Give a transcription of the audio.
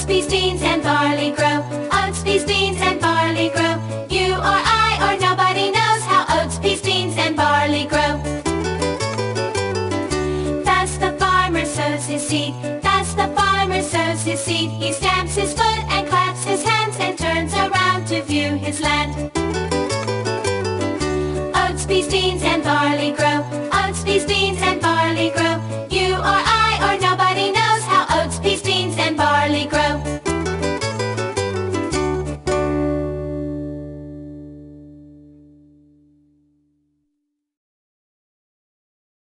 peas, beans, and barley grow. Oats, peas, beans, and barley grow. You or I or nobody knows how oats, peas, beans, and barley grow. Thus the farmer sows his seed. Thus the farmer sows his seed. He stamps his foot and claps his hands and turns around to view his land. Oats, peas, beans, and barley grow.